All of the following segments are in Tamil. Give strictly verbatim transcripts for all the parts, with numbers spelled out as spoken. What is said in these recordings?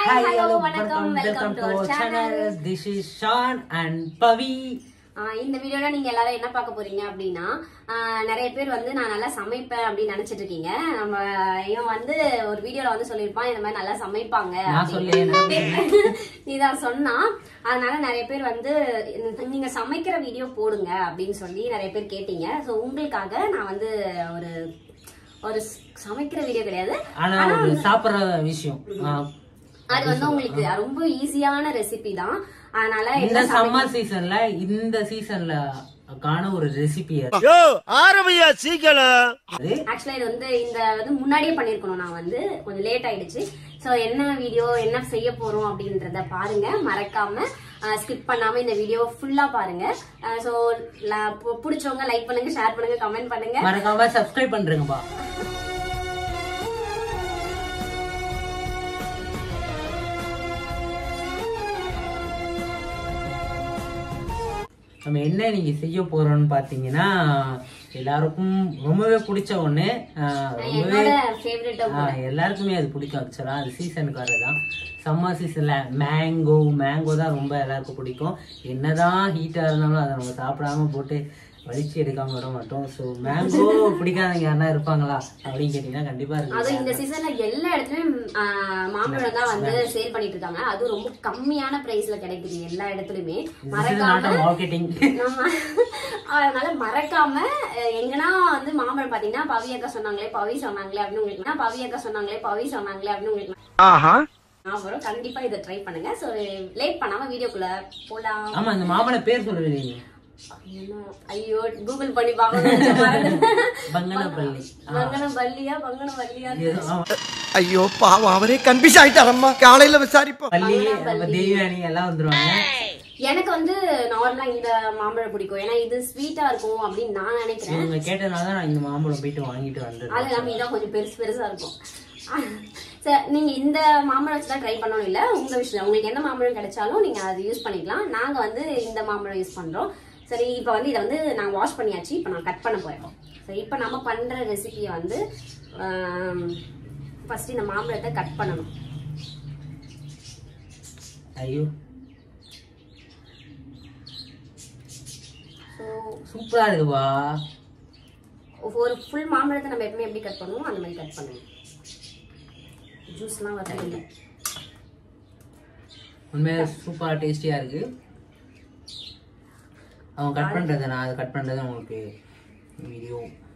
Hi, hello, வணக்கம், welcome to our channel. This is Shan and Pavi. இந்த வீடியோல நீங்க எல்லாரும் என்ன பார்க்க போறீங்க அப்படின்னா நிறைய பேர் வந்து நான் நல்லா சமைப்பேன் அப்படின்னு நினைச்சிட்டு இருக்கீங்க. நம்ம இவன் வந்து ஒரு வீடியோல வந்து சொல்லிருப்பான் இந்த மாதிரி நல்லா சமைப்பாங்க. நீதான் சொன்னா அதனால நிறைய பேர் வந்து நீங்க சமைக்கிற வீடியோ போடுங்க அப்படின்னு சொல்லி நிறைய பேர் கேட்டீங்க. சோ உங்களுக்காக நான் வந்து ஒரு ஒரு சமைக்கிற வீடியோ கிடையாது, ஆனா ஒரு சாப்பிடுற விஷயம். அது வந்து உங்களுக்கு ரொம்ப ஈஸியான ரெசிபி தான். அதனால இந்த சம்மர் சீசன்ல இந்த சீசன்ல காண ஒரு ரெசிபி ஆரம்பியா சீக்கிரம். ஆக்சுவலா இது வந்து இந்த வந்து முன்னாடியே பண்ணிருக்கணும், நான் வந்து கொஞ்சம் லேட் ஆயிடுச்சு. சோ என்ன வீடியோ என்ன செய்ய போறோம் அப்படின்றத பாருங்க, மறக்காம ஸ்கிப் பண்ணாம இந்த வீடியோ ஃபுல்லா பாருங்க. சோ பிடிச்சவங்க லைக் பண்ணுங்க, ஷேர் பண்ணுங்க, கமெண்ட் பண்ணுங்க, மறக்காம சப்ஸ்கிரைப் பண்றீங்கப்பா. நம்ம என்ன நீங்க செய்ய போறோம்னு பாத்தீங்கன்னா எல்லாருக்கும் ரொம்பவே பிடிச்ச ஒண்ணு, எல்லாருக்குமே அது பிடிக்கும். ஆக்சுவலா அது சீசனுக்கு வரதான், சம்மர் சீசன்ல மேங்கோ மேங்கோ தான் ரொம்ப எல்லாருக்கும் பிடிக்கும். என்னதான் ஹீட்டா இருந்தாலும் அதை நம்ம சாப்பிடாம போட்டு வலிச்சு எடுக்காம விட மாட்டோம். சோ மேங்கோ பிடிக்காதவங்க யாரா இருப்பாங்களா அப்படின்னு கேட்டீங்கன்னா கண்டிப்பா இருக்கு. அது இந்த சீசன்ல எல்லா இடத்துலயும் மாம்பழம் தான் வந்து சேல் பண்ணிட்டு இருக்காங்க. அது ரொம்ப கம்மியான பிரைஸ்ல கிடைக்குது எல்லா இடத்துலயுமே. மறக்காம மார்க்கெட்டிங் அதனால மறக்காம எங்கன்னா வந்து மாம்பழம் பாத்தீங்கன்னா பவி அக்கா சொன்னாங்களே பவி சொன்னாங்களே அப்படின்னு உங்களுக்கு பவி அக்கா சொன்னாங்களே பவி சொன்னாங்களே அப்படின்னு உங்களுக்கு அப்புறம் கண்டிப்பா இதை ட்ரை பண்ணுங்க. சோ லேட் பண்ணாம வீடியோக்குள்ள போலாம். ஆமா, இந்த மாம்பழம் பேர் சொல்லுவீங்க. ஐயோ கூகுள் பண்ணி பாக்கணும். ஐயோ பாவம், அவரே கன்ஃபியூஸ் ஆயிட்டாரம்மா. காலையில விசாரிப்போம். எல்லாம் வந்துருவாங்க. எனக்கு வந்து நார்மலா இந்த மாம்பழம் பிடிக்கும், ஏன்னா இது ஸ்வீட்டா இருக்கும் அப்படின்னு நான் நினைக்கிறேன். நீங்க கேட்டனால நான் இந்த மாம்பழம் போயிட்டு வாங்கிட்டு வந்தேன். அது இல்லாம இதான் கொஞ்சம் பெருசு பெருசா இருக்கும். நீங்க இந்த மாம்பழம் வச்சுதான் ட்ரை பண்ணணும் இல்ல, உங்க விஷயம். உங்களுக்கு எந்த மாம்பழம் கிடைச்சாலும் நீங்க அது யூஸ் பண்ணிக்கலாம். நாங்க வந்து இந்த மாம்பழம் யூஸ் பண்றோம். சரி, இப்போ வந்து இதை வந்து நான் வாஷ் பண்ணியாச்சு. இப்போ நான் கட் பண்ண போயிடும். சரி, இப்போ நம்ம பண்ற ரெசிபியை வந்து ஃபர்ஸ்ட் இந்த மாம்பழத்தை கட் பண்ணணும். ஐயோ ஸோ சூப்பரா இருக்குவா. ஒரு ஃபுல் மாம்பழத்தை நம்ம எப்பவுமே எப்படி கட் பண்ணுவோம் அந்த மாதிரி கட் பண்ணுவோம். ஜூஸ்லாம் வரல. உண்மையாக சூப்பரா டேஸ்டியா இருக்கு. அவன் கட் பண்றது, நான் அதை கட் பண்றது உங்களுக்கு வீடியோ.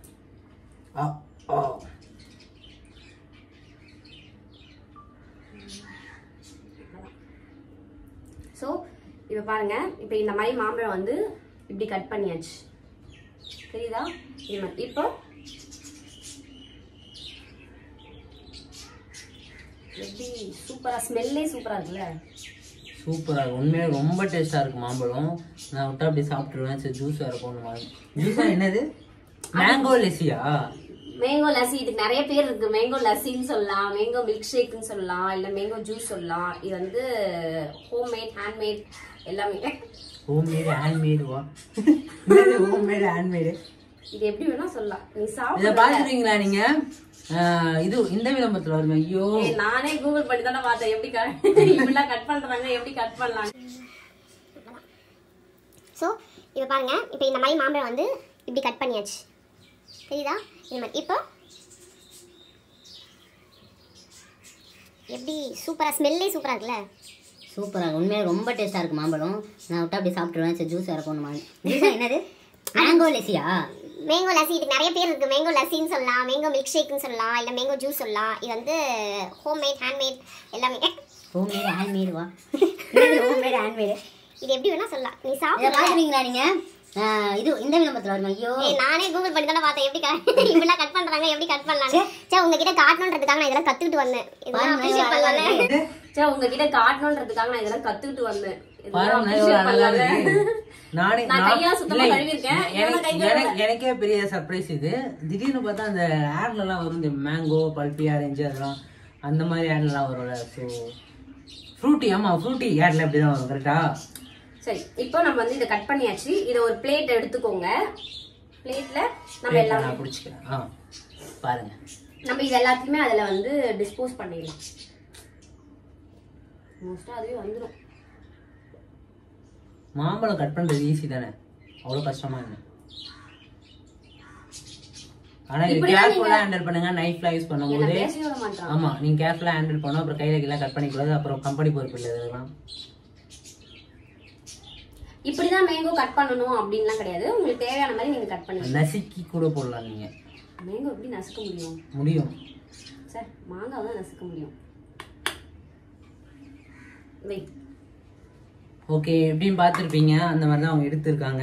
ஸோ இப்போ பாருங்க, இப்போ இந்த மாதிரி மாம்பழம் வந்து இப்படி கட் பண்ணியாச்சு, தெரியுதா? இப்போ எப்படி சூப்பரா, ஸ்மெல்லே சூப்பரா இருக்குல்ல. சூப்பரா இருக்கு, உண்மையாக ரொம்ப டேஸ்டா இருக்கு மாம்பழம். நான் விட்டா அப்படி சாப்பிட்டுருவேன். சரி, ஜூஸ் வேற போகணுமா? ஜூஸா என்னது? மேங்கோ லெசியா? மேங்கோ லஸ்ஸி. இதுக்கு நிறைய பேர் இருக்கு. மேங்கோ லஸ்ஸின்னு சொல்லலாம், மேங்கோ மில்க் ஷேக்னு சொல்லலாம், இல்ல மேங்கோ ஜூஸ் சொல்லலாம். இது வந்து ஹோம் மேட், ஹேண்ட் மேட் எல்லாமே. ஹோம் மேட் ஹேண்ட் மேடுவா? ஹோம் மேட் ஹேண்ட் மேடு இது எப்படி வேணா சொல்லலாம். நீ சாப்பிட இதை பாத்துறீங்களா நீங்க? இது இந்த விளம்பரத்துல வருமே. ஐயோ, நானே கூகுள் பண்ணி தானே பார்த்தேன் எப்படி இப்படிலாம் கட் பண்றாங்க, எப்படி கட் பண்ணலாம். ஸோ இப்போ பாருங்க, இப்போ இந்த மாதிரி மாம்பழம் வந்து இப்படி கட் பண்ணியாச்சு, தெரியுதா? இந்த மாதிரி இப்போ எப்படி சூப்பராக, ஸ்மெல்லே சூப்பராக இருக்குல்ல. சூப்பராக, உண்மையாக ரொம்ப டேஸ்ட்டாக இருக்குது மாம்பழம். நான் விட்டா அப்படி சாப்பிட்டுருவேன். சரி, ஜூஸ் வேறு போகணுமா? என்னது? மேங்கோ லெசியா? மேங்கோ லஸ்ஸி. இதுக்கு நிறைய பேர் இருக்குது. மேங்கோ லஸ்ஸின்னு சொல்லலாம், மேங்கோ மில்க் ஷேக்னு சொல்லலாம், இல்லை மேங்கோ ஜூஸ் சொல்லலாம். இது வந்து ஹோம் மேட், ஹேண்ட் மேட் எல்லாமே. ஹோம் மேட் ஹேண்ட் மேடுவா? ஹோம் மேட் ஹேண்ட் மேடு இது எப்படி வேணா சொல்லலாம். நீ சாப்பிட பார்க்குறீங்களா நீங்கள்? இது இந்த விளம்பரத்தில் வருமா? ஐயோ, நானே கூகுள் பண்ணி தானே பார்த்தேன் எப்படி இப்படிலாம் கட் பண்ணுறாங்க, எப்படி கட் பண்ணலாம். சரி, உங்ககிட்ட காட்டணுன்றதுக்காக நான் இதெல்லாம் கற்றுக்கிட்டு வந்தேன். சரி, உங்ககிட்ட காட்டணுன்றதுக்காக நான் இதெல்லாம் கற்றுக்கிட்டு வந்தேன். எனக்கே பெரிய சர்ப்ரைஸ் இது. திடீர்னு பார்த்தா அந்த ஆட்ல எல்லாம் வரும், இந்த மேங்கோ, பல்பி, ஆரஞ்சு அதெல்லாம், அந்த மாதிரி ஆட்ல எல்லாம் வரும்ல. ஸோ ஃப்ரூட்டி, ஆமா ஃப்ரூட்டி ஆட்ல அப்படிதான் வரும். கரெக்டா? சரி, இப்போ நம்ம வந்து இதை கட் பண்ணியாச்சு. இதை ஒரு பிளேட் எடுத்துக்கோங்க. பிளேட்ல நம்ம எல்லாம் பிடிச்சிக்கலாம். பாருங்க, நம்ம இது எல்லாத்தையுமே அதுல வந்து டிஸ்போஸ் பண்ணிடலாம். மோஸ்டா அதுவே வந்துடும். மாம்பழம் கட் பண்றது ஈஸி தானே, அவ்வளோ கஷ்டமா இல்லை. ஆனா இது கேர்ஃபுல்லா ஹேண்டில் பண்ணுங்க. நைஃப்ல யூஸ் பண்ணும்போது ஆமா நீங்க கேர்ஃபுல்லா ஹேண்டில் பண்ணணும். அப்புறம் கையில கீழே கட் பண்ணிக்கூடாது. அப்புறம் கம்பெனி பொறுப்பு இல்லை. இதெல்லாம் இப்படிதான் மேங்கோ கட் பண்ணணும் அப்படின்லாம் கிடையாது. உங்களுக்கு தேவையான மாதிரி நீங்க கட் பண்ணி நசுக்கி கூட போடலாம். நீங்க மேங்கோ எப்படி நசுக்க முடியும்? முடியும் சார், மாங்காய் தான் நசுக்க முடியும். வை. ஓகே, எப்படின்னு பார்த்துருப்பீங்க. அந்த மாதிரி தான் அவங்க எடுத்திருக்காங்க.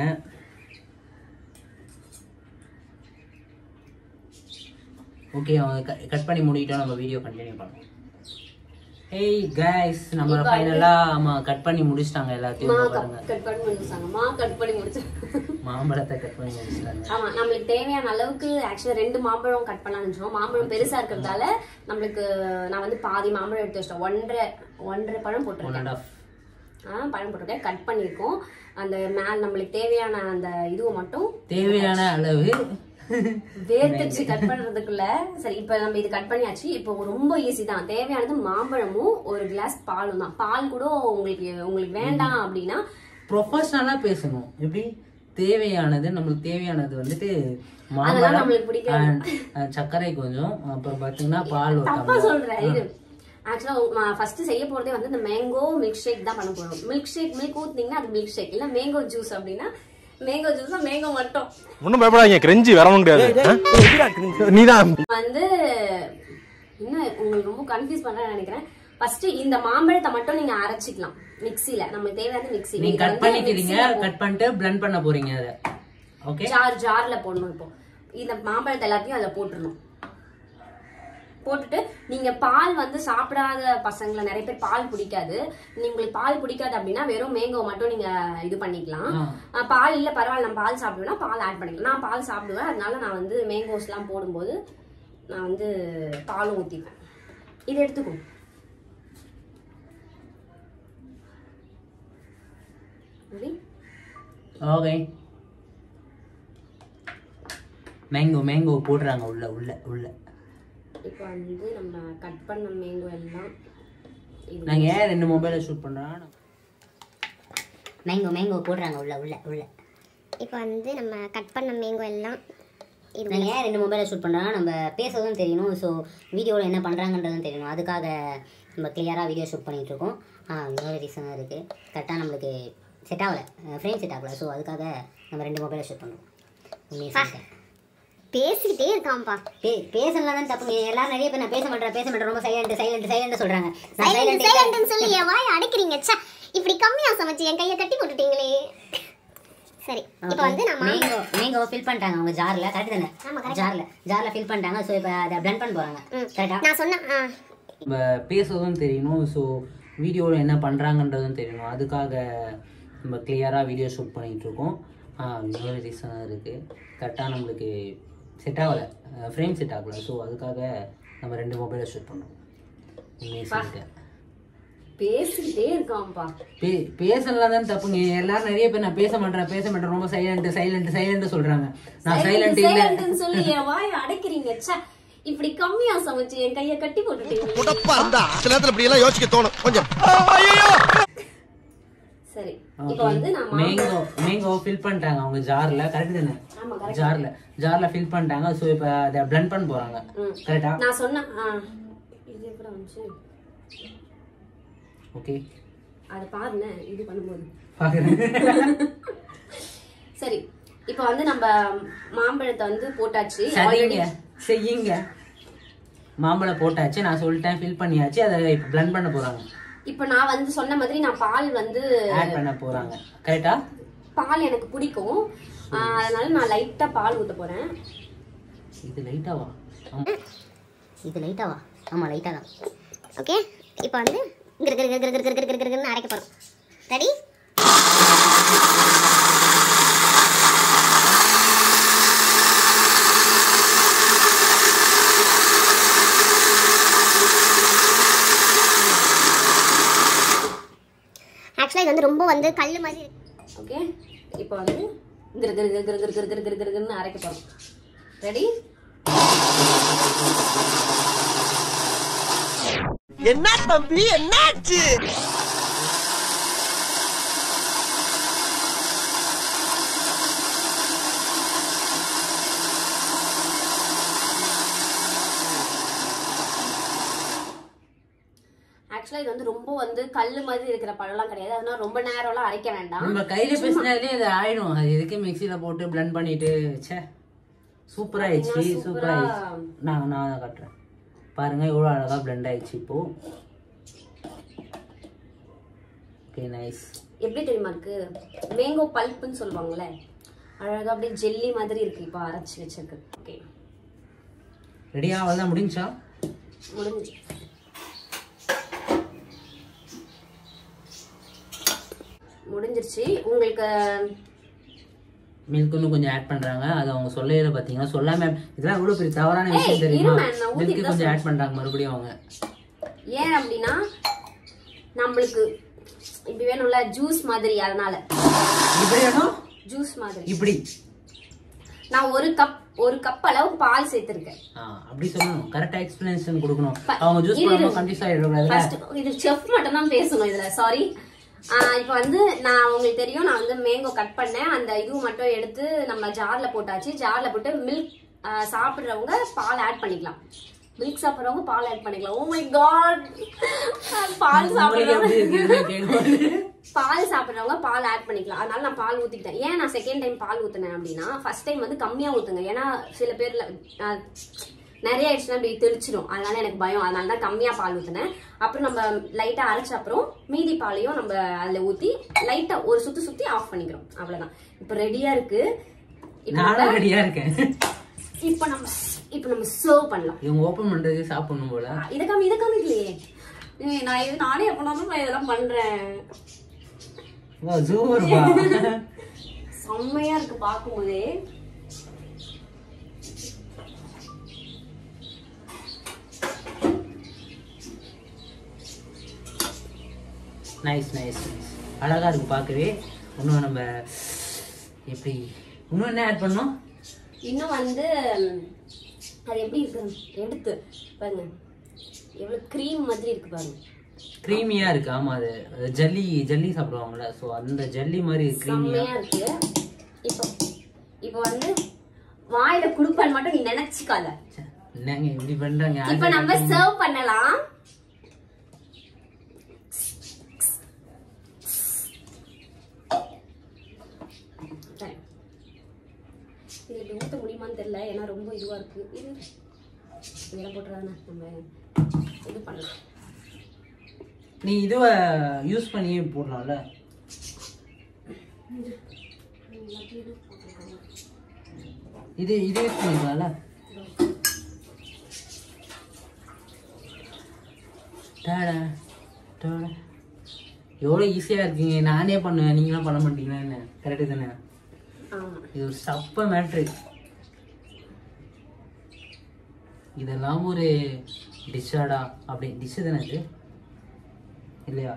ஓகே, அவங்க கட் பண்ணி முடிக்கிட்டோம். நம்ம வீடியோ கண்டினியூ பண்ணுவோம். ஹேய் கைஸ், நம்ம ஃபைனலா ஆமா கட் பண்ணி முடிச்சிட்டாங்க எல்லாத்தையும். பாருங்க, கட் பண்ணி முடிச்சாங்க. மா கட் பண்ணி முடிச்சாங்க. மாம்பழத்தை கட் பண்ணி முடிச்சிட்டாங்க. ஆமா, நம்மளுக்கு தேவையான அளவுக்கு ஆக்சுவலா ரெண்டு மாம்பழம் கட் பண்ணலாம்னு நினைச்சோம். மாம்பழம் பெருசா இருக்கிறதால நம்மளுக்கு நான் வந்து பாதி மாம்பழம் எடுத்து வச்சிட்டேன். ஒன்றரை ஒன்றரை பழம் போட்டுருக்கேன். ஆ பழம் போட்டுருக்கேன். கட் பண்ணியிருக்கோம். அந்த மேல நம்மளுக்கு தேவையான அந்த இதுவை மட்டும் தேவையான அளவு வேர்த்துச்சு கட் பண்றதுக்குள்ள. சரி, இப்ப நம்ம இது கட் பண்ணியாச்சு. இப்போ ரொம்ப ஈஸி தான். தேவையானது மாம்பழமும் ஒரு கிளாஸ் பாலும் தான். பால் கூட உங்களுக்கு உங்களுக்கு வேண்டாம் அப்படின்னா ப்ரொஃபஷனலா பேசணும். எப்படி தேவையானது நம்மளுக்கு தேவையானது வந்துட்டு அதெல்லாம் நம்மளுக்கு பிடிக்காது. சர்க்கரை கொஞ்சம், அப்புறம் பாத்தீங்கன்னா பால். தப்பா சொல்றேன். இது ஆக்சுவலா ஃபர்ஸ்ட் செய்ய போறதே வந்து இந்த மேங்கோ மில்க் ஷேக் தான் பண்ண போறோம். மில்க் ஷேக் மில்க் ஊத்துனீங்கன்னா அது மில்க் ஷேக், இல்ல மேங்கோ ஜூஸ் அப்படின்னா மேங்கோ ஜூஸ் மேங்கோ மட்டும். ஒண்ணும் பயப்படாதீங்க, கிரெஞ்சி வர முடியாது. நீதான் வந்து இன்னும் உங்களுக்கு ரொம்ப கன்ஃபியூஸ் பண்றேன்னு நினைக்கிறேன். ஃபர்ஸ்ட் இந்த மாம்பழத்தை மட்டும் நீங்க அரைச்சிக்கலாம் மிக்ஸில. நமக்கு தேவையான மிக்ஸி நீங்க கட் பண்ணிக்கிறீங்க. கட் பண்ணிட்டு blend பண்ண போறீங்க. அத ஓகே, ஜார் ஜார்ல போடணும். இப்போ இந்த மாம்பழத்தை எல்லாத்தையும் அதுல போட்டுறணும். போட்டுட்டு நீங்க பால் வந்து சாப்பிடாத பசங்களை நிறைய பேர் பால் பிடிக்காது. உங்களுக்கு பால் பிடிக்காது அப்படின்னா வெறும் மேங்கோ மட்டும் நீங்க இது பண்ணிக்கலாம். பால் இல்ல பரவாயில்ல நான் பால் சாப்பிடுவேன்னா பால் ஆட் பண்ணிக்கலாம். நான் பால் சாப்பிடுவேன், அதனால நான் வந்து மேங்கோஸ் எல்லாம் போடும்போது நான் வந்து பாலும் ஊத்திப்பேன். இதை எடுத்துக்கோ. ஓகே, மேங்கோ மேங்கோ போடுறாங்க உள்ள உள்ள உள்ள. இப்போ வந்து நம்ம கட் பண்ண மேங்கோ எல்லாம் நாங்க ஏன் ரெண்டு மொபைல ஷூட் பண்றோம். மேங்கோ மேங்கோ போடுறாங்க உள்ள உள்ள உள்ள. இப்போ வந்து நம்ம கட் பண்ண மேங்கோ எல்லாம் நாங்கள் ஏன் ரெண்டு மொபைலை ஷூட் பண்ணுறோன்னா நம்ம பேசுறதும் தெரியணும், ஸோ வீடியோவில் என்ன பண்ணுறாங்கன்றதும் தெரியணும். அதுக்காக நம்ம கிளியராக வீடியோ ஷூட் பண்ணிகிட்ருக்கோம். இன்னொரு ரீசனாக இருக்குது, கரெக்டாக நம்மளுக்கு செட் ஆகலை, ஃப்ரேம் செட் ஆகலை. ஸோ அதுக்காக நம்ம ரெண்டு மொபைலை ஷூட் பண்ணுறோம். உண்மையாக பேசிக்கிட்டே இருக்கான்ப்பா. பே பேசலாம் தான் தப்புங்க. எல்லாரும் நிறைய பேர் நான் பேச மாட்டேன் பேச மாட்டேன் ரொம்ப சைலண்ட் சைலண்ட் சைலண்ட் சொல்கிறாங்க. சைலண்ட் சைலண்ட்னு சொல்லி என் வாயை அடைக்கிறீங்க. ச்சே, இப்படி கம்மியாக சமைச்சு என் கையை கட்டி போட்டுட்டீங்களே. சரி, இப்போ வந்து நம்ம மேங்கோ மேங்கோ ஃபில் பண்ணிட்டாங்க அவங்க ஜாரில். கரெக்ட் தானே? ஜாரில் ஜாரில் ஃபில் பண்ணிட்டாங்க. ஸோ இப்போ அதை பிளெண்ட் பண்ண போகிறாங்க. கரெக்டாக நான் சொன்னேன். நம்ம பேசுறதும் தெரியணும், ஸோ வீடியோவில் என்ன பண்ணுறாங்கன்றதும் தெரியணும். அதுக்காக நம்ம கிளியராக வீடியோ ஷூட் பண்ணிகிட்டு இருக்கோம். இன்னொரு ரீசனாக இருக்குது, கரெக்டாக நம்மளுக்கு செட் ஆகலை, ஃப்ரேம் செட் ஆகலை. ஸோ அதுக்காக நம்ம ரெண்டு மொபைலை ஷூட் பண்ணோம். உண்மையை சொல்லிட்டேன். பேசிக்கிட்டே இருக்கான்ப்பா. பே பேசலாம் தான் தப்புங்க. எல்லாரும் நிறைய பேர் நான் பேச மாட்டேன் பேச மாட்டேன் ரொம்ப சைலண்ட் சைலண்ட் சைலண்ட் சொல்றாங்க. நான் சைலண்ட் இல்ல சொல்லி என் வாயை அடைக்கிறீங்க. ச்சே, இப்படி கம்மியா சமைச்சு என் கையை கட்டி போட்டுட்டீங்க. முடப்பா இருந்தா சில நேரத்துல இப்படி எல்லாம் யோசிக்க தோணும் கொஞ்சம். சரி, இப்போ வந்து நான் மேங்கோ மேங்கோ ஃபில் பண்ணிட்டாங்க அவங்க ஜார்ல. கரெக்ட் தானே? ஜார்ல ஜார்ல ஃபில் பண்ணிட்டாங்க. ஸோ இப்போ அதை பிளெண்ட் பண்ண போறாங்க. கரெக்டா? நான் சொன்னேன். இது எப்படி வந்துச்சு? ஓகே, அத பாருங்க இது பண்ணும்போது பாக்குறேன். சரி, இப்போ வந்து நம்ம மாம்பழத்தை வந்து போட்டாச்சு. ஆல்ரெடி செய்யுங்க. மாம்பழம் போட்டாச்சு, நான் சொல்லிட்டேன் ஃபில் பண்ணியாச்சு. அதை இப்போ பிளெண்ட் பண்ண போறாங்க. இப்போ நான் வந்து சொன்ன மாதிரி நான் பால் வந்து ஆட் பண்ண போறாங்க. கரெக்டா? பால் எனக்கு பிடிக்கும், அதனால நான் லைட்டா பால் ஊத்த போறேன். இது லைட்டாவா? இது லைட்டாவா? ஆமா லைட்டா தான். ஓகே, இப்போ வந்து கிரு கிரு கிரு கிரு கிரு கிரு கிருன்னு அரைக்க போறோம். ரெடி? ஆக்சுவலாக இது வந்து ரொம்ப வந்து கல் மாதிரி இருக்கு. ஓகே, இப்போ வந்து கிரு கிரு கிரு கிரு கிரு கிரு கிரு கிருன்னு அரைக்க போறோம். ரெடி? என்ன தம்பி என்னாச்சு? ஆக்சுவலா இது வந்து ரொம்ப வந்து கல்லு மாதிரி இருக்கிற பழம்லாம் கிடையாது. அதனால ரொம்ப நேரம்லாம் அரைக்க வேண்டாம். நம்ம கையில பேசினாலே அது ஆயிடும். அது எதுக்கு மிக்சியில போட்டு பிளெண்ட் பண்ணிட்டு ச்சே சூப்பரா ஆயிடுச்சு. சூப்பரா ஆயிடுச்சு. நான் நான் காட்டுறேன் பாருங்க எவ்வளவு அழகா பிளெண்ட் ஆயிடுச்சு இப்போ. Okay nice. எப்படி தெரியுமா இருக்கு? மேங்கோ பல்ப்னு சொல்லுவாங்கல்ல, அழகா அப்படியே ஜெல்லி மாதிரி இருக்கு இப்போ அரைச்சு வச்சிருக்கு. ஓகே ரெடியா? அவ்வளவுதான் முடிஞ்சா? முடிஞ்சு. முடிஞ்சிருச்சு. உங்களுக்கு மில்க் இன்னும் கொஞ்சம் ஆட் பண்றாங்க. அது அவங்க சொல்லல பாத்தீங்கன்னா சொல்லாம இதெல்லாம் எவ்வளவு பெரிய தவறான விஷயம் தெரியுமா? மில்க் கொஞ்சம் ஆட் பண்றாங்க மறுபடியும் அவங்க. ஏன் அப்படின்னா நம்மளுக்கு இப்படி வேணும்ல ஜூஸ் மாதிரி, அதனால இப்படி வேணும். ஜூஸ் மாதிரி இப்படி நான் ஒரு கப் ஒரு கப் அளவு பால் சேர்த்திருக்கேன். அப்படி சொல்லணும். கரெக்டா எக்ஸ்பிளனேஷன் கொடுக்கணும். அவங்க ஜூஸ் போடாம கன்ஃபியூஸ் ஆயிடுறாங்க. இது செஃப் மட்டும் தான் பேசணும் இதுல. சாரி. இப்போ வந்து நான் உங்களுக்கு தெரியும், நான் வந்து மேங்கோ கட் பண்ணேன். அந்த இது மட்டும் எடுத்து நம்ம ஜார்ல போட்டாச்சு. ஜார்ல போட்டு மில்க் சாப்பிடுறவங்க பால் ஆட் பண்ணிக்கலாம். மில்க் சாப்பிடுறவங்க பால் ஆட் பண்ணிக்கலாம். Oh my god. பால் சாப்பிடுறவங்க பால் சாப்பிடுறவங்க பால் ஆட் பண்ணிக்கலாம். அதனால நான் பால் ஊத்திக்கிட்டேன். ஏன் நான் செகண்ட் டைம் பால் ஊத்தினேன் அப்படின்னா, ஃபர்ஸ்ட் டைம் வந்து கம்மியா ஊத்துங்க. ஏன்னா சில பேர்ல நிறைய ஆயிடுச்சுன்னா இப்படி தெளிச்சிடும். அதனால எனக்கு பயம். அதனால தான் கம்மியா பால் ஊத்தினேன். அப்புறம் நம்ம லைட்டா அரைச்ச அப்புறம் மீதி பாலையும் நம்ம அதுல ஊத்தி லைட்டா ஒரு சுத்தி சுத்தி ஆஃப் பண்ணிக்கிறோம். அவ்வளவுதான். இப்ப ரெடியா இருக்கு. நானும் ரெடியா இருக்கேன். இப்ப நம்ம இப்ப நம்ம சர்வ் பண்ணலாம். இவங்க ஓபன் பண்றது சாப்பிடணும் போல. இத காமி இத காமிக்கலையே. நான் இது நானே எப்பனாலும் நான் இதெல்லாம் பண்றேன். வா சூப்பர்பா. செம்மையா இருக்கு பாக்கும்போதே. Nice nice. அழகா இருக்கு பார்க்கவே. இன்னும் நம்ம எப்படி இன்னும் என்ன ஆட் பண்ணோம்? இன்னும் வந்து அது எப்படி இருக்கு எடுத்து பாருங்க, எவ்வளவு கிரீம் மாதிரி இருக்கு பாருங்க. கிரீமியா இருக்கு. ஆமா, அது ஜல்லி ஜல்லி சாப்பிடுவாங்கல்ல, சோ அந்த ஜல்லி மாதிரி கிரீமியா இருக்கு. இப்போ இப்போ வந்து வாயில குடுப்பன் மட்டும் நீ நினைச்சுக்காத. என்னங்க இப்படி பண்றாங்க? இப்போ நம்ம சர்வ் பண்ணலாம். இது ஊத்த முடியுமான்னு தெரியல, ஏன்னா ரொம்ப இதுவா இருக்கு. இது இதெல்லாம் போட்டுறாங்க. நம்ம இது பண்ணலாம். நீ இதுவ யூஸ் பண்ணி போடலாம்ல. இது இது யூஸ் பண்ணிக்கலாம்ல. டாடா டாடா. எவ்வளோ ஈஸியாக இருக்கீங்க. நானே பண்ணுவேன், நீங்களும் பண்ண மாட்டீங்களா? என்ன கரெக்டு தானே? இது ஒரு சப்ப மேட்ரு. இதெல்லாம் ஒரு டிஷ்ஷாடா? அப்படி டிஷ்ஷு தானே இது இல்லையா?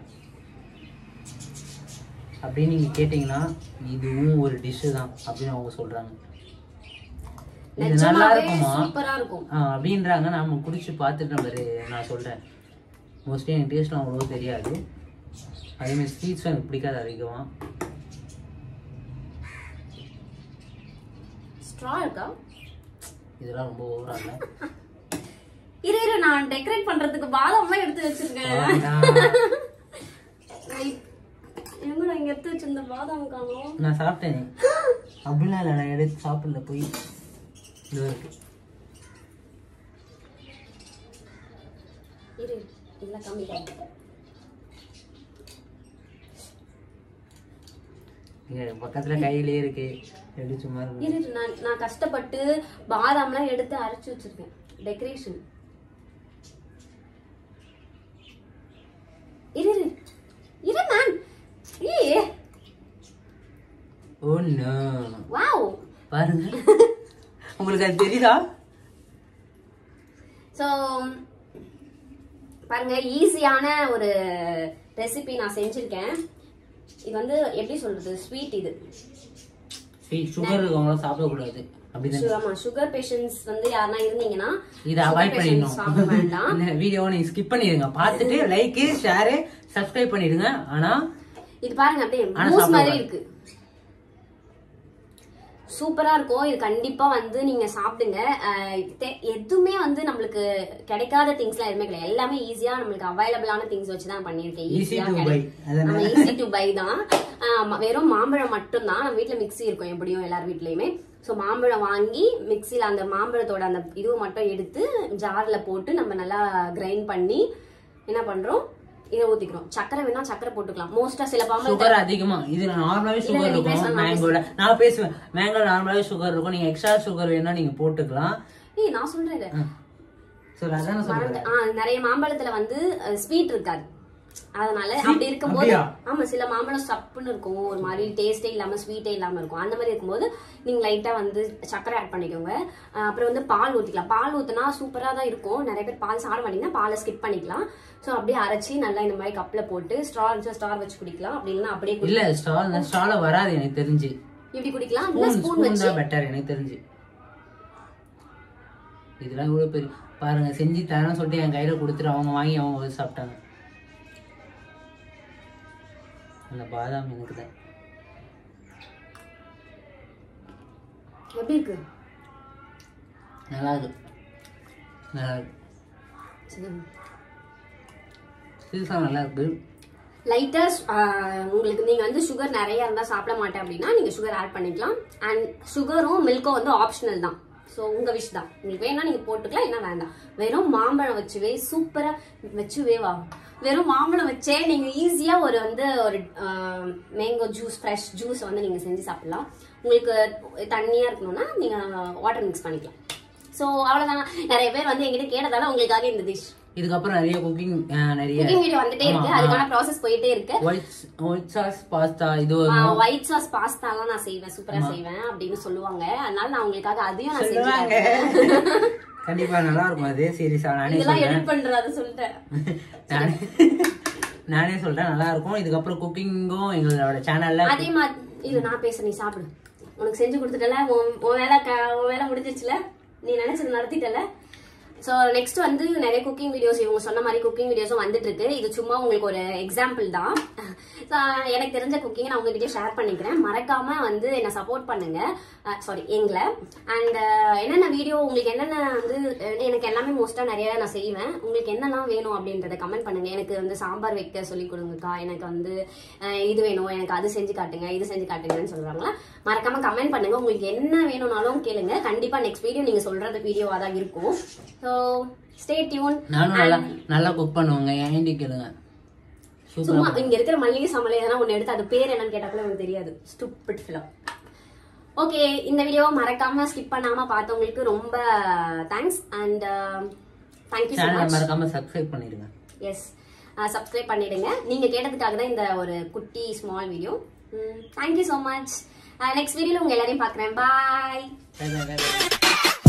அப்படின்னு நீங்கள் கேட்டிங்கன்னா இதுவும் ஒரு டிஷ்ஷு தான் அப்படின்னு அவங்க சொல்கிறாங்க. இது நல்லா இருக்குமா அப்படின்றாங்க. நாம குடிச்சு பார்த்துட்டு நம்ம நான் சொல்கிறேன். மோஸ்ட்லி எனக்கு டேஸ்ட்லாம் அவ்வளோ தெரியாது. அதேமாதிரி ஸ்வீட்ஸும் எனக்கு பிடிக்காது அதிகமாக. இதெல்லாம் ரொம்ப ஓவரால. இரு இரு நான் டெக்கரேட் பண்றதுக்கு பாதாம்லாம் எடுத்து வச்சிருக்கேன். எங்க நான் இங்க எடுத்து வச்சிருந்த பாதாம் காணோம். நான் சாப்பிட்டேன். அப்படிலாம் இல்லை, நான் எடுத்து சாப்பிடல. போய் இது இருக்கு. இரு இல்ல கம்மி பக்கத்துல கையிலே இருக்கு. எப்படி சும்மா இரு நான் நான் கஷ்டப்பட்டு பாதாம்லாம் எடுத்து அரைச்சு வச்சிருக்கேன். டெக்கரேஷன். இரு இரு இரு மேன். ஏ ஓ நோ. வாவ் பாருங்க. உங்களுக்கு அது தெரியுதா? சோ பாருங்க, ஈஸியான ஒரு ரெசிபி நான் செஞ்சிருக்கேன். இது வந்து எப்படி சொல்றது, ஸ்வீட். இது சுகர் இருக்கவங்களாம் சாப்பிடக்கூடாது. ஆமா, சுகர் பேஷண்ட்ஸ் வந்து யாருன்னா இருந்தீங்கன்னா இதை அவாய்ட் பண்ணிடணும். இந்த வீடியோவை நீங்க ஸ்கிப் பண்ணிடுங்க. பார்த்துட்டு லைக் ஷேர் சப்ஸ்கிரைப் பண்ணிடுங்க. ஆனா இது பாருங்க அப்படியே மூஸ் மாதிரி இருக்கு, சூப்பரா இருக்கும். இது கண்டிப்பா வந்து நீங்க சாப்பிடுங்க. எதுவுமே வந்து நம்மளுக்கு கிடைக்காத திங்ஸ் எல்லாம் எதுவுமே கிடையாது. எல்லாமே ஈஸியா நம்மளுக்கு அவைலபிளான திங்ஸ் வச்சுதான் பண்ணிருக்கேன். ஈஸியா நம்ம ஈஸி டு பை தான். வெறும் மாம்பழம் மட்டும் தான். நம்ம வீட்டுல மிக்ஸி இருக்கும் எப்படியும் எல்லார் வீட்லயுமே. ஸோ மாம்பழம் வாங்கி மிக்சியில் அந்த மாம்பழத்தோட அந்த இதுவை மட்டும் எடுத்து ஜாரில் போட்டு நம்ம நல்லா கிரைண்ட் பண்ணி என்ன பண்ணுறோம், இதை ஊற்றிக்கிறோம். சக்கரை வேணா சக்கரை போட்டுக்கலாம். மோஸ்ட்டாக சில பாம்பு சுகர் அதிகமா இது நார்மலாவே சுகர் இருக்கும். மேங்கோல நான் பேசுவேன், மேங்கோ நார்மலாவே சுகர் இருக்கும். நீங்க எக்ஸ்ட்ரா சுகர் வேணா நீங்க போட்டுக்கலாம். ஏய் நான் சொல்றேன், நிறைய மாம்பழத்துல வந்து ஸ்வீட் இருக்காது. அதனால அப்படி இருக்கும்போது ஆமா சில மாம்பழம் சப்புன்னு இருக்கும், ஒரு மாதிரி டேஸ்டே இல்லாம ஸ்வீட்டே இல்லாம இருக்கும். அந்த மாதிரி இருக்கும்போது நீங்க லைட்டா வந்து சக்கரை ஆட் பண்ணிக்கோங்க. அப்புறம் வந்து பால் ஊத்திக்கலாம். பால் ஊத்தினா சூப்பரா தான் இருக்கும். நிறைய பேர் பால் சாப்பிட மாட்டீங்கன்னா பாலை ஸ்கிப் பண்ணிக்கலாம். ஸோ அப்படியே அரைச்சி நல்லா இந்த மாதிரி கப்ல போட்டு ஸ்ட்ரா ஸ்டார் வச்சு குடிக்கலாம். அப்படின்னா அப்படியே இல்ல ஸ்டால் ஸ்டால வராது எனக்கு தெரிஞ்சு. இப்படி குடிக்கலாம். ஸ்பூன் வச்சு பெட்டர் எனக்கு தெரிஞ்சு. இதெல்லாம் இவ்வளவு பெரிய பாருங்க செஞ்சு தரேன்னு சொல்லிட்டு என் கையில கொடுத்துட்டு அவங்க வாங்கி அவங்க சாப்பிட்டாங்க. அந்த பாதாம் எனக்கு தான். எப்படி இருக்கு? நல்லா இருக்கு, நல்லா இருக்கு, சீசா நல்லா இருக்கு. லைட்டா உங்களுக்கு நீங்க வந்து சுகர் நிறைய இருந்தா சாப்பிட மாட்டேன் அப்படின்னா நீங்க சுகர் ஆட் பண்ணிக்கலாம். அண்ட் சுகரும் மில்க்கும் வந்து ஆப்ஷனல் தான். ஸோ உங்க விஷ் தான். உங்களுக்கு வேணா நீங்க போட்டுக்கலாம், என்ன வேண்டாம். வெறும் மாம்பழம் வச்சுவே சூப்பரா வச்சுவே வா வெறும் மாம்பழம் வச்சே நீங்க ஈஸியா ஒரு வந்து ஒரு மேங்கோ ஜூஸ் ஃப்ரெஷ் ஜூஸ் வந்து நீங்க செஞ்சு சாப்பிடலாம். உங்களுக்கு தண்ணியா இருக்கணும்னா நீங்க வாட்டர் மிக்ஸ் பண்ணிக்கலாம். ஸோ அவ்வளவுதான். நிறைய பேர் வந்து எங்கிட்ட கேட்டதால உங்களுக்காக இந்த டிஷ். இதுக்கப்புறம் நிறைய குக்கிங் நிறைய குக்கிங் வீடியோ வந்துட்டே இருக்கு. அதுக்கான ப்ராசஸ் போயிட்டே இருக்கு. ஒயிட் சாஸ் பாஸ்தா, இது ஒயிட் சாஸ் பாஸ்தாலாம் நான் செய்வேன், சூப்பரா செய்வேன் அப்படின்னு சொல்லுவாங்க. அதனால நான் உங்களுக்காக அதையும் நான் செஞ்சேன். கண்டிப்பா நல்லா இருக்கும். அதே சீரியஸா நானே இதெல்லாம் எடிட் பண்றத சொல்லிட்டேன். நானே சொல்றேன் நல்லா இருக்கும். இதுக்கப்புறம் குக்கிங்கும் எங்களோட சேனல்ல அதே மாதிரி இது நான் பேச நீ சாப்பிடு. உனக்கு செஞ்சு கொடுத்துட்டல, உன் வேலை உன் வேலை முடிஞ்சிச்சுல, நீ நினைச்சது நடத்திட்டல. ஸோ நெக்ஸ்ட் வந்து நிறைய குக்கிங் வீடியோஸ் இவங்க சொன்ன மாதிரி குக்கிங் வீடியோஸும் வந்துட்டு இருக்கு. இது சும்மா உங்களுக்கு ஒரு எக்ஸாம்பிள் தான். எனக்கு தெரிஞ்ச குக்கிங் நான் உங்ககிட்ட ஷேர் பண்ணிக்கிறேன். மறக்காம வந்து என்ன சப்போர்ட் பண்ணுங்க, சாரி எங்களை. அண்ட் என்னென்ன வீடியோ உங்களுக்கு என்னென்ன வந்து எனக்கு எல்லாமே மோஸ்டா நிறைய நான் செய்வேன். உங்களுக்கு என்னெல்லாம் வேணும் அப்படின்றத கமெண்ட் பண்ணுங்க. எனக்கு வந்து சாம்பார் வைக்க சொல்லி கொடுங்கக்கா, எனக்கு வந்து இது வேணும், எனக்கு அது செஞ்சு காட்டுங்க, இது செஞ்சு காட்டுங்கன்னு சொல்றாங்களா. மறக்காம கமெண்ட் பண்ணுங்க. உங்களுக்கு என்ன வேணும்னாலும் கேளுங்க. கண்டிப்பா நெக்ஸ்ட் வீடியோ நீங்க சொல்றது வீடியோவா தான் இருக்கும். So stay tuned. நானும் நல்லா நல்லா குக் பண்ணுவாங்க. ஏன்டி கேளுங்க. சும்மா இங்க இருக்கிற மல்லிகை சமையல் எதனா ஒன்னு எடுத்து அது பேர் என்னன்னு கேட்டா கூட எனக்கு தெரியாது. Stupid Philo. ஓகே, இந்த வீடியோவை மறக்காம ஸ்கிப் பண்ணாம பார்த்தவங்களுக்கு ரொம்ப thanks. And thank you so much. மறக்காம சப்ஸ்கிரைப் பண்ணிடுங்க. எஸ், சப்ஸ்கிரைப் பண்ணிடுங்க. நீங்க கேட்டதுக்காக தான் இந்த ஒரு குட்டி small video. Thank you so much. Next வீடியோல உங்க எல்லாரையும் பாக்குறேன். பாய்.